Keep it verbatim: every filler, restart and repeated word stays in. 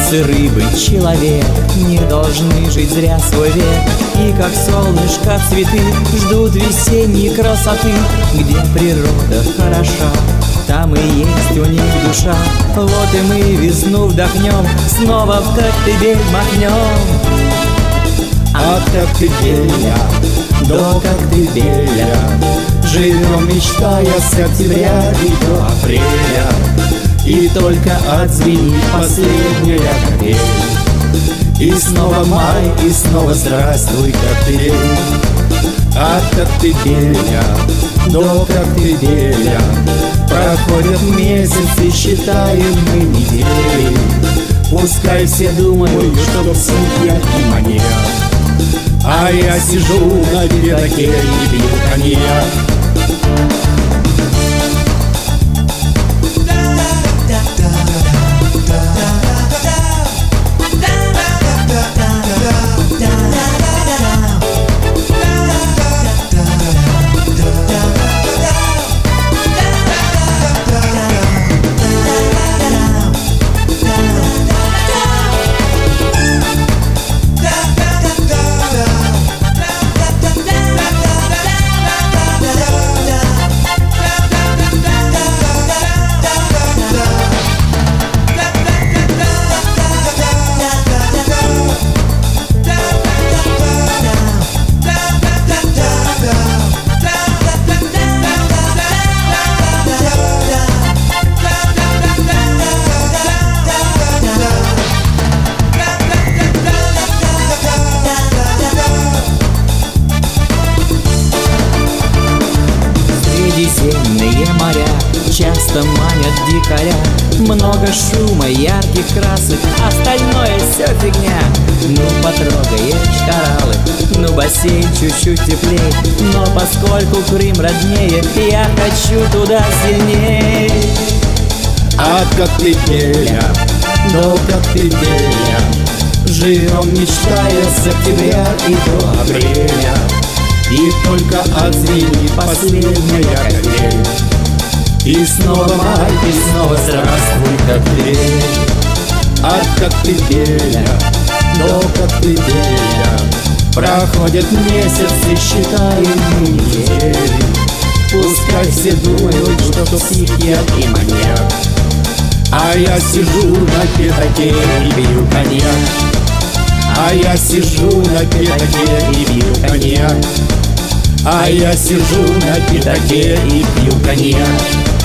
Птицы, рыбы, человек не должны жить зря свой век. И как солнышко цветы ждут весенней красоты. Где природа хороша, там и есть у них душа. Вот и мы весну вдохнем, снова в Коктебель махнем. От Коктебеля до Коктебеля живем, мечтая с октября и до апреля. И только отзвенит последняя капель, и снова май, и снова здравствуй, Коктебель. От Коктебеля до Коктебеля проходят месяцы, считаем мы недели. Пускай все думают, что псих я и маньяк, а я сижу на пятаке и пью коньяк. Средиземные моря часто манят дикаря. Много шума, ярких красок, остальное все фигня. Ну потрогаешь кораллы, ну бассейн чуть-чуть теплей. Но поскольку Крым роднее, я хочу туда сильней. От Коктебеля до Коктебеля живем, мечтая с октября и до апреля. И только отзвенит последняя капель, и снова май, и снова здравствуй, Коктебель. От Коктебеля до Коктебеля проходят месяцы, считаем мы недели. Пускай все думают, что псих я и маньяк, а я сижу на пятаке и пью коньяк. А я сижу на пятаке и пью коньяк. А я сижу на пятаке и пью коньяк.